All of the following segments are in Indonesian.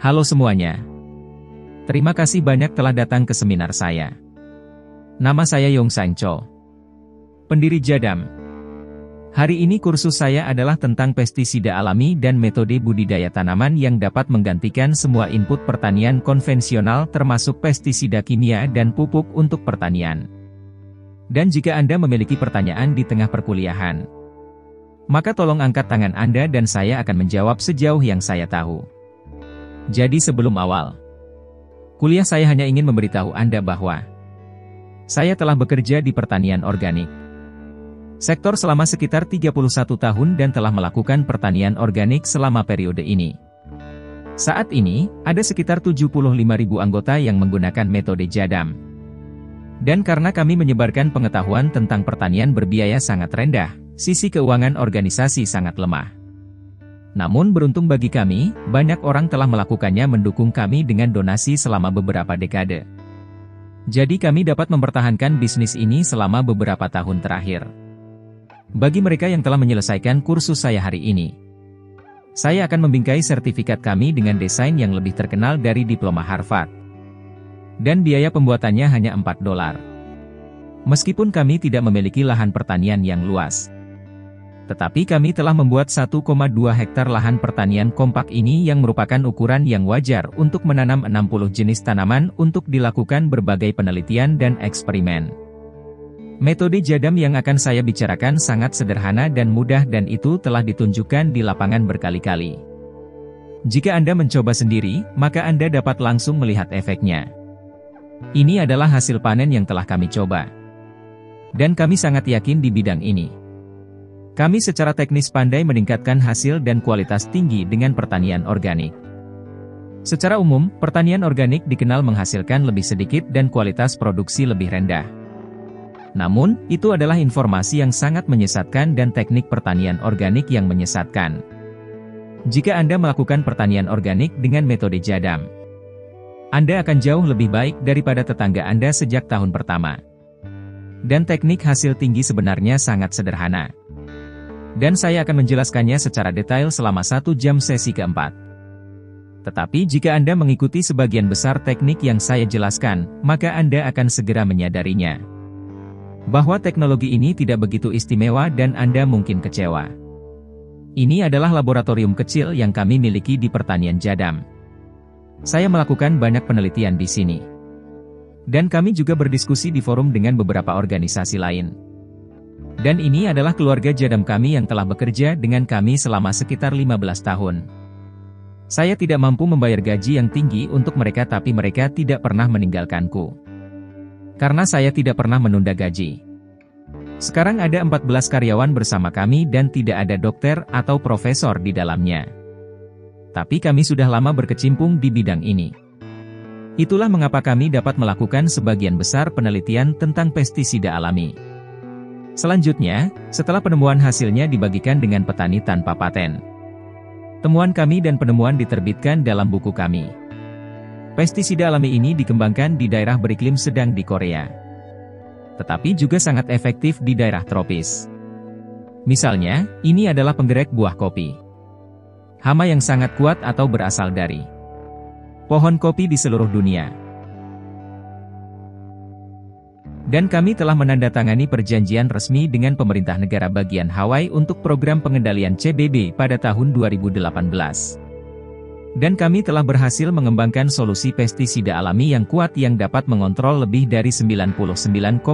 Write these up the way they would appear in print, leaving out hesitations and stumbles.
Halo semuanya. Terima kasih banyak telah datang ke seminar saya. Nama saya Yongsan Cho, pendiri Jadam. Hari ini kursus saya adalah tentang pestisida alami dan metode budidaya tanaman yang dapat menggantikan semua input pertanian konvensional termasuk pestisida kimia dan pupuk untuk pertanian. Dan jika Anda memiliki pertanyaan di tengah perkuliahan, maka tolong angkat tangan Anda dan saya akan menjawab sejauh yang saya tahu. Jadi sebelum awal kuliah saya hanya ingin memberitahu Anda bahwa saya telah bekerja di pertanian organik sektor selama sekitar 31 tahun dan telah melakukan pertanian organik selama periode ini. Saat ini, ada sekitar 75.000 anggota yang menggunakan metode Jadam. Dan karena kami menyebarkan pengetahuan tentang pertanian berbiaya sangat rendah, sisi keuangan organisasi sangat lemah. Namun beruntung bagi kami, banyak orang telah melakukannya mendukung kami dengan donasi selama beberapa dekade. Jadi kami dapat mempertahankan bisnis ini selama beberapa tahun terakhir. Bagi mereka yang telah menyelesaikan kursus saya hari ini, saya akan membingkai sertifikat kami dengan desain yang lebih terkenal dari diploma Harvard. Dan biaya pembuatannya hanya $4. Meskipun kami tidak memiliki lahan pertanian yang luas, tetapi kami telah membuat 1,2 hektar lahan pertanian kompak ini yang merupakan ukuran yang wajar untuk menanam 60 jenis tanaman untuk dilakukan berbagai penelitian dan eksperimen. Metode Jadam yang akan saya bicarakan sangat sederhana dan mudah dan itu telah ditunjukkan di lapangan berkali-kali. Jika Anda mencoba sendiri, maka Anda dapat langsung melihat efeknya. Ini adalah hasil panen yang telah kami coba. Dan kami sangat yakin di bidang ini. Kami secara teknis pandai meningkatkan hasil dan kualitas tinggi dengan pertanian organik. Secara umum, pertanian organik dikenal menghasilkan lebih sedikit dan kualitas produksi lebih rendah. Namun, itu adalah informasi yang sangat menyesatkan dan teknik pertanian organik yang menyesatkan. Jika Anda melakukan pertanian organik dengan metode Jadam, Anda akan jauh lebih baik daripada tetangga Anda sejak tahun pertama. Dan teknik hasil tinggi sebenarnya sangat sederhana. Dan saya akan menjelaskannya secara detail selama 1 jam sesi keempat. Tetapi jika Anda mengikuti sebagian besar teknik yang saya jelaskan, maka Anda akan segera menyadarinya. Bahwa teknologi ini tidak begitu istimewa dan Anda mungkin kecewa. Ini adalah laboratorium kecil yang kami miliki di pertanian Jadam. Saya melakukan banyak penelitian di sini. Dan kami juga berdiskusi di forum dengan beberapa organisasi lain. Dan ini adalah keluarga Jadam kami yang telah bekerja dengan kami selama sekitar 15 tahun. Saya tidak mampu membayar gaji yang tinggi untuk mereka tapi mereka tidak pernah meninggalkanku. Karena saya tidak pernah menunda gaji. Sekarang ada 14 karyawan bersama kami dan tidak ada dokter atau profesor di dalamnya. Tapi kami sudah lama berkecimpung di bidang ini. Itulah mengapa kami dapat melakukan sebagian besar penelitian tentang pestisida alami. Selanjutnya, setelah penemuan hasilnya dibagikan dengan petani tanpa paten. Temuan kami dan penemuan diterbitkan dalam buku kami. Pestisida alami ini dikembangkan di daerah beriklim sedang di Korea. Tetapi juga sangat efektif di daerah tropis. Misalnya, ini adalah penggerak buah kopi. Hama yang sangat kuat atau berasal dari pohon kopi di seluruh dunia. Dan kami telah menandatangani perjanjian resmi dengan pemerintah negara bagian Hawaii untuk program pengendalian CBB pada tahun 2018. Dan kami telah berhasil mengembangkan solusi pestisida alami yang kuat yang dapat mengontrol lebih dari 99,9%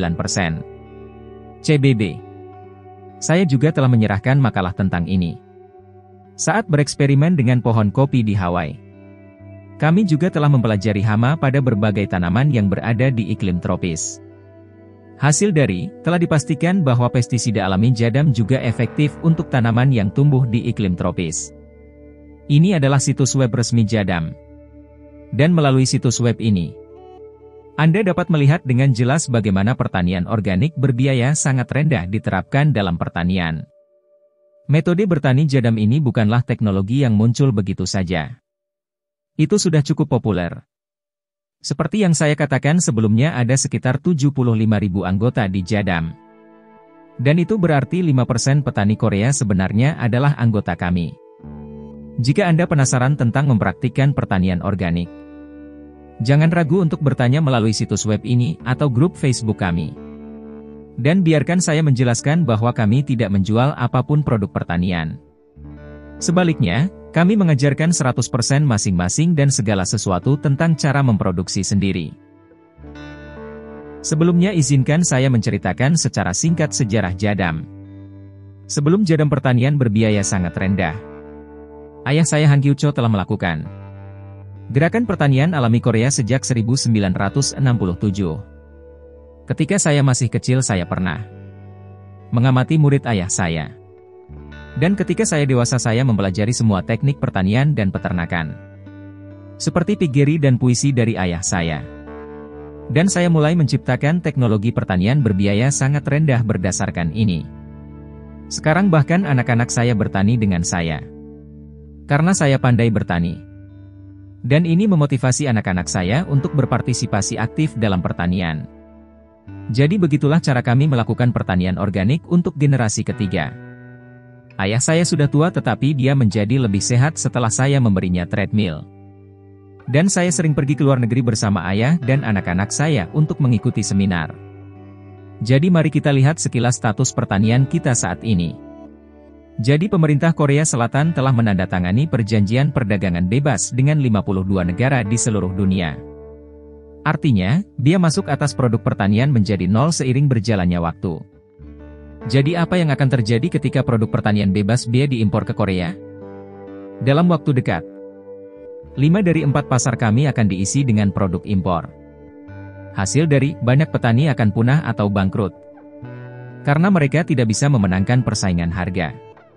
CBB. Saya juga telah menyerahkan makalah tentang ini. Saat bereksperimen dengan pohon kopi di Hawaii, kami juga telah mempelajari hama pada berbagai tanaman yang berada di iklim tropis. Hasil dari, telah dipastikan bahwa pestisida alami Jadam juga efektif untuk tanaman yang tumbuh di iklim tropis. Ini adalah situs web resmi Jadam. Dan melalui situs web ini, Anda dapat melihat dengan jelas bagaimana pertanian organik berbiaya sangat rendah diterapkan dalam pertanian. Metode bertani Jadam ini bukanlah teknologi yang muncul begitu saja. Itu sudah cukup populer. Seperti yang saya katakan sebelumnya ada sekitar 75.000 anggota di Jadam. Dan itu berarti 5% petani Korea sebenarnya adalah anggota kami. Jika Anda penasaran tentang mempraktikkan pertanian organik, jangan ragu untuk bertanya melalui situs web ini atau grup Facebook kami. Dan biarkan saya menjelaskan bahwa kami tidak menjual apapun produk pertanian. Sebaliknya, kami mengajarkan 100% masing-masing dan segala sesuatu tentang cara memproduksi sendiri. Sebelumnya izinkan saya menceritakan secara singkat sejarah jadam. Sebelum jadam pertanian berbiaya sangat rendah, ayah saya Han Kyu-cho telah melakukan gerakan pertanian alami Korea sejak 1967. Ketika saya masih kecil saya pernah mengamati murid ayah saya. Dan ketika saya dewasa saya mempelajari semua teknik pertanian dan peternakan. Seperti piggery dan puisi dari ayah saya. Dan saya mulai menciptakan teknologi pertanian berbiaya sangat rendah berdasarkan ini. Sekarang bahkan anak-anak saya bertani dengan saya. Karena saya pandai bertani. Dan ini memotivasi anak-anak saya untuk berpartisipasi aktif dalam pertanian. Jadi begitulah cara kami melakukan pertanian organik untuk generasi ketiga. Ayah saya sudah tua tetapi dia menjadi lebih sehat setelah saya memberinya treadmill. Dan saya sering pergi ke luar negeri bersama ayah dan anak-anak saya untuk mengikuti seminar. Jadi mari kita lihat sekilas status pertanian kita saat ini. Jadi pemerintah Korea Selatan telah menandatangani perjanjian perdagangan bebas dengan 52 negara di seluruh dunia. Artinya, dia masuk atas produk pertanian menjadi nol seiring berjalannya waktu. Jadi apa yang akan terjadi ketika produk pertanian bebas biaya diimpor ke Korea? Dalam waktu dekat, 5 dari 4 pasar kami akan diisi dengan produk impor. Hasil dari banyak petani akan punah atau bangkrut. Karena mereka tidak bisa memenangkan persaingan harga.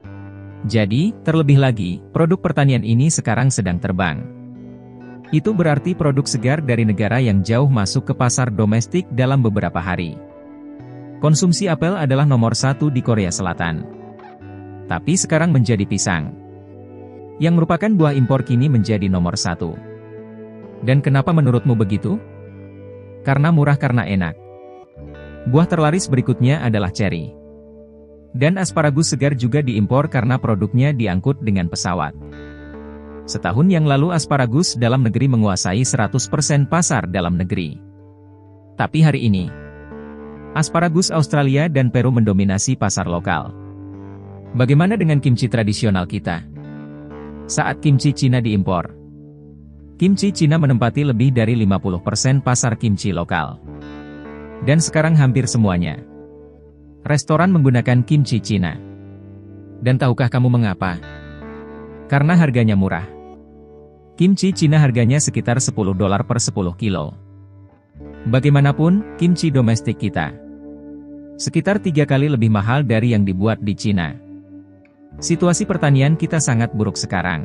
Jadi, terlebih lagi, produk pertanian ini sekarang sedang terbang. Itu berarti produk segar dari negara yang jauh masuk ke pasar domestik dalam beberapa hari. Konsumsi apel adalah nomor 1 di Korea Selatan. Tapi sekarang menjadi pisang. Yang merupakan buah impor kini menjadi nomor 1. Dan kenapa menurutmu begitu? Karena murah karena enak. Buah terlaris berikutnya adalah ceri. Dan asparagus segar juga diimpor karena produknya diangkut dengan pesawat. Setahun yang lalu asparagus dalam negeri menguasai 100% pasar dalam negeri. Tapi hari ini, asparagus Australia dan Peru mendominasi pasar lokal. Bagaimana dengan kimchi tradisional kita? Saat kimchi Cina diimpor, kimchi Cina menempati lebih dari 50% pasar kimchi lokal. Dan sekarang hampir semuanya restoran menggunakan kimchi Cina. Dan tahukah kamu mengapa? Karena harganya murah. Kimchi Cina harganya sekitar $10 per 10 kilo. Bagaimanapun, kimchi domestik kita sekitar 3 kali lebih mahal dari yang dibuat di Cina. Situasi pertanian kita sangat buruk sekarang.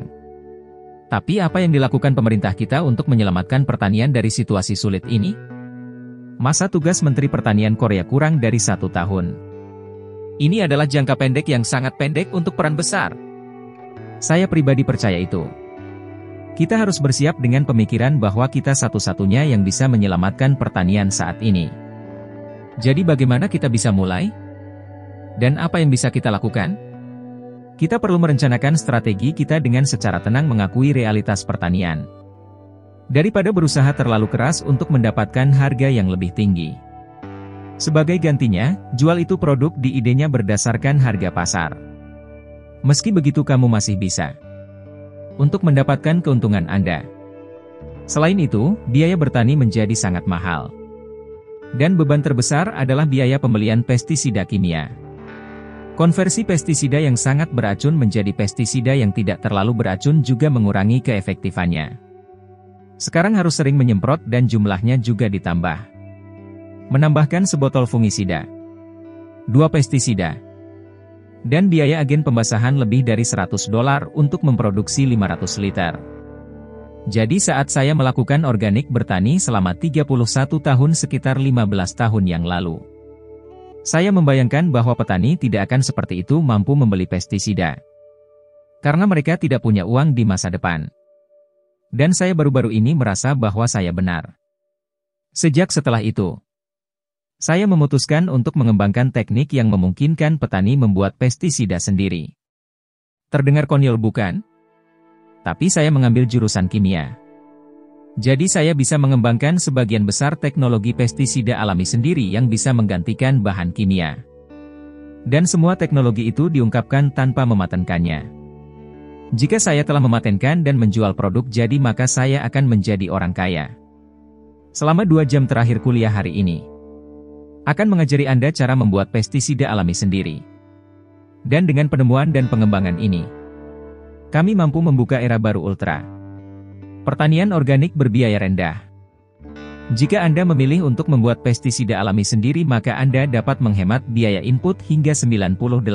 Tapi apa yang dilakukan pemerintah kita untuk menyelamatkan pertanian dari situasi sulit ini? Masa tugas Menteri Pertanian Korea kurang dari 1 tahun. Ini adalah jangka pendek yang sangat pendek untuk peran besar. Saya pribadi percaya itu. Kita harus bersiap dengan pemikiran bahwa kita satu-satunya yang bisa menyelamatkan pertanian saat ini. Jadi bagaimana kita bisa mulai? Dan apa yang bisa kita lakukan? Kita perlu merencanakan strategi kita dengan secara tenang mengakui realitas pertanian. Daripada berusaha terlalu keras untuk mendapatkan harga yang lebih tinggi. Sebagai gantinya, jual itu produk di idenya berdasarkan harga pasar. Meski begitu kamu masih bisa untuk mendapatkan keuntungan Anda. Selain itu, biaya bertani menjadi sangat mahal. Dan beban terbesar adalah biaya pembelian pestisida kimia. Konversi pestisida yang sangat beracun menjadi pestisida yang tidak terlalu beracun juga mengurangi keefektifannya. Sekarang harus sering menyemprot dan jumlahnya juga ditambah. Menambahkan sebotol fungisida, 2 pestisida, dan biaya agen pembasahan lebih dari $100 untuk memproduksi 500 liter. Jadi saat saya melakukan organik bertani selama 31 tahun sekitar 15 tahun yang lalu, saya membayangkan bahwa petani tidak akan seperti itu mampu membeli pestisida. Karena mereka tidak punya uang di masa depan. Dan saya baru-baru ini merasa bahwa saya benar. Sejak setelah itu, saya memutuskan untuk mengembangkan teknik yang memungkinkan petani membuat pestisida sendiri. Terdengar konyol bukan? Tapi saya mengambil jurusan kimia. Jadi saya bisa mengembangkan sebagian besar teknologi pestisida alami sendiri yang bisa menggantikan bahan kimia. Dan semua teknologi itu diungkapkan tanpa mematenkannya. Jika saya telah mematenkan dan menjual produk jadi maka saya akan menjadi orang kaya. Selama 2 jam terakhir kuliah hari ini, akan mengajari Anda cara membuat pestisida alami sendiri. Dan dengan penemuan dan pengembangan ini, kami mampu membuka era baru ultra pertanian organik berbiaya rendah. Jika Anda memilih untuk membuat pestisida alami sendiri maka Anda dapat menghemat biaya input hingga 98%.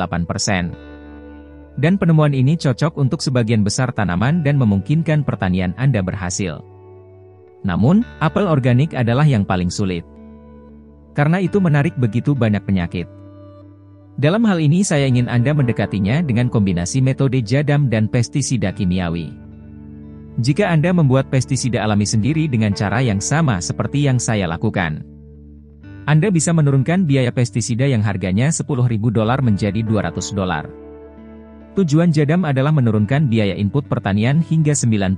Dan penemuan ini cocok untuk sebagian besar tanaman dan memungkinkan pertanian Anda berhasil. Namun, apel organik adalah yang paling sulit. Karena itu menarik begitu banyak penyakit. Dalam hal ini saya ingin Anda mendekatinya dengan kombinasi metode jadam dan pestisida kimiawi. Jika Anda membuat pestisida alami sendiri dengan cara yang sama seperti yang saya lakukan, Anda bisa menurunkan biaya pestisida yang harganya $10.000 menjadi $200. Tujuan jadam adalah menurunkan biaya input pertanian hingga 98%.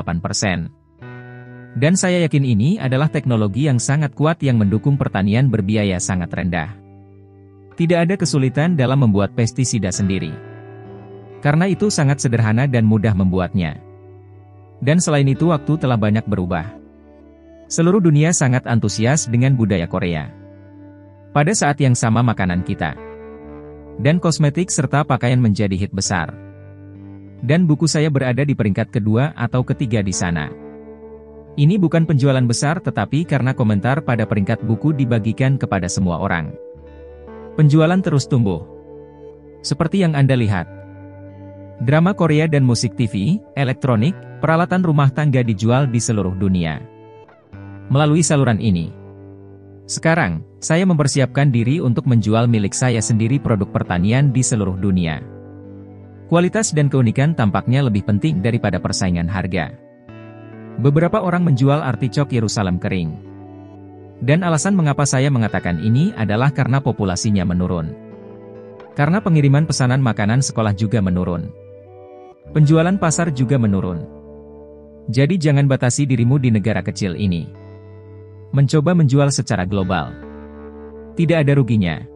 Dan saya yakin ini adalah teknologi yang sangat kuat yang mendukung pertanian berbiaya sangat rendah. Tidak ada kesulitan dalam membuat pestisida sendiri. Karena itu sangat sederhana dan mudah membuatnya. Dan selain itu waktu telah banyak berubah. Seluruh dunia sangat antusias dengan budaya Korea. Pada saat yang sama makanan kita dan kosmetik serta pakaian menjadi hit besar. Dan buku saya berada di peringkat kedua atau ketiga di sana. Ini bukan penjualan besar tetapi karena komentar pada peringkat buku dibagikan kepada semua orang. Penjualan terus tumbuh. Seperti yang Anda lihat. Drama Korea dan musik TV, elektronik, peralatan rumah tangga dijual di seluruh dunia melalui saluran ini. Sekarang, saya mempersiapkan diri untuk menjual milik saya sendiri produk pertanian di seluruh dunia. Kualitas dan keunikan tampaknya lebih penting daripada persaingan harga. Beberapa orang menjual articok Yerusalem kering. Dan alasan mengapa saya mengatakan ini adalah karena populasinya menurun. Karena pengiriman pesanan makanan sekolah juga menurun. Penjualan pasar juga menurun. Jadi jangan batasi dirimu di negara kecil ini. Mencoba menjual secara global. Tidak ada ruginya.